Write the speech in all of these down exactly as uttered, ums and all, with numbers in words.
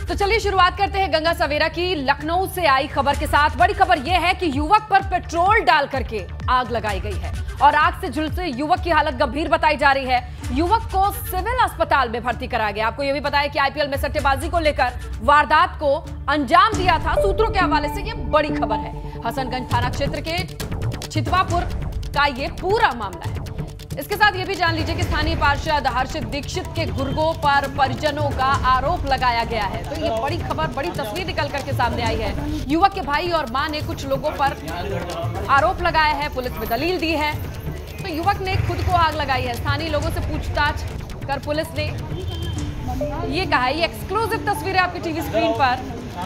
तो चलिए शुरुआत करते हैं गंगा सवेरा की लखनऊ से आई खबर के साथ। बड़ी खबर यह है कि युवक पर पेट्रोल डाल करके आग लगाई गई है और आग से झुलसे युवक की हालत गंभीर बताई जा रही है। युवक को सिविल अस्पताल में भर्ती कराया गया। आपको यह भी पता है कि आईपीएल में सट्टेबाजी को लेकर वारदात को अंजाम दिया था। सूत्रों के हवाले से यह बड़ी खबर है। हसनगंज थाना क्षेत्र के छितवापुर का यह पूरा मामला है। इसके साथ ये भी जान लीजिए कि स्थानीय पार्षद हर्षित दीक्षित के गुर्गों पर परिजनों का आरोप लगाया गया है। तो ये बड़ी खबर, बड़ी तस्वीर निकल करके सामने आई है। युवक के भाई और मां ने कुछ लोगों पर आरोप लगाया है, पुलिस में दलील दी है। तो युवक ने खुद को आग लगाई है। स्थानीय लोगों से पूछताछ कर पुलिस ने ये कहा है। ये एक्सक्लूसिव तस्वीर है आपकी टीवी स्क्रीन पर।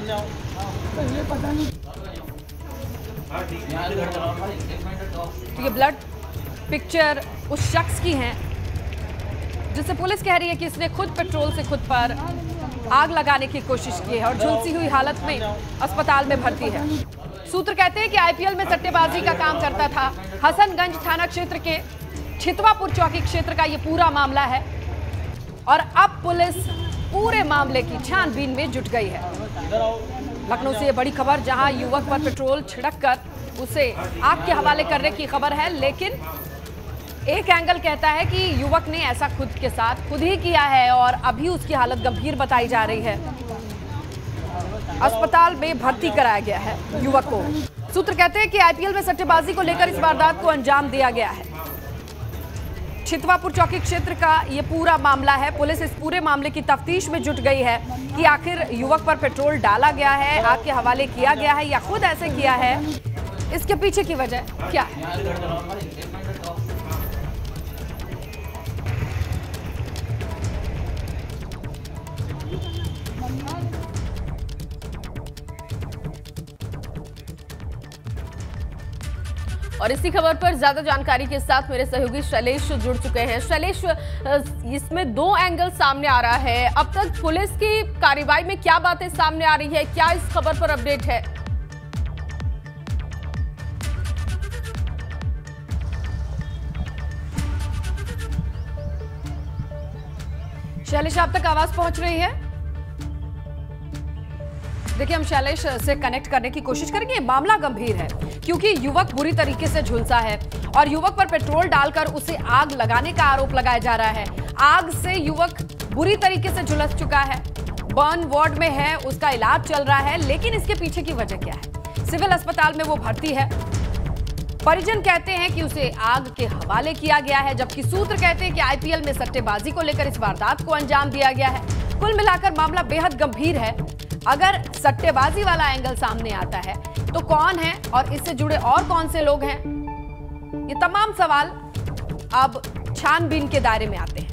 ये ब्लड पिक्चर उस शख्स की है जिससे पुलिस कह रही है कि इसने खुद पेट्रोल से खुद पर आग लगाने की कोशिश की है और झुलसी हुई हालत में अस्पताल में भर्ती है। सूत्र कहते हैं कि आईपीएल में सट्टेबाजी का काम करता था। हसनगंज थाना क्षेत्र के छितवापुर चौकी क्षेत्र का यह पूरा मामला है और अब पुलिस पूरे मामले की छानबीन में जुट गई है। लखनऊ से यह बड़ी खबर, जहां युवक पर पेट्रोल छिड़क कर उसे आग के हवाले करने की खबर है। लेकिन एक एंगल कहता है कि युवक ने ऐसा खुद के साथ खुद ही किया है और अभी उसकी हालत गंभीर बताई जा रही है। अस्पताल में भर्ती कराया गया है युवक को। सूत्र कहते हैं कि आईपीएल में सट्टेबाजी को लेकर इस वारदात को अंजाम दिया गया है। छितवापुर चौकी क्षेत्र का ये पूरा मामला है। पुलिस इस पूरे मामले की तफ्तीश में जुट गई है कि आखिर युवक पर पेट्रोल डाला गया है, आग के हवाले किया गया है या खुद ऐसे किया है। इसके पीछे की वजह क्या है? और इसी खबर पर ज्यादा जानकारी के साथ मेरे सहयोगी शैलेश जुड़ चुके हैं। शैलेश, इसमें दो एंगल सामने आ रहा है। अब तक पुलिस की कार्रवाई में क्या बातें सामने आ रही है, क्या इस खबर पर अपडेट है? शैलेश, आप तक आवाज पहुंच रही है? देखिए, हम शैलेश से कनेक्ट करने की कोशिश करेंगे। मामला गंभीर है क्योंकि युवक बुरी तरीके से झुलसा है और युवक पर पेट्रोल डालकर उसे आग लगाने का आरोप लगाया जा रहा है। आग से युवक बुरी तरीके से झुलस चुका है, बर्न वार्ड में है, उसका इलाज चल रहा है। लेकिन इसके पीछे की वजह क्या है? सिविल अस्पताल में वो भर्ती है। परिजन कहते हैं कि उसे आग के हवाले किया गया है, जबकि सूत्र कहते हैं कि आईपीएल में सट्टेबाजी को लेकर इस वारदात को अंजाम दिया गया है। कुल मिलाकर मामला बेहद गंभीर है। अगर सट्टेबाजी वाला एंगल सामने आता है तो कौन है और इससे जुड़े और कौन से लोग हैं? ये तमाम सवाल अब छानबीन के दायरे में आते हैं।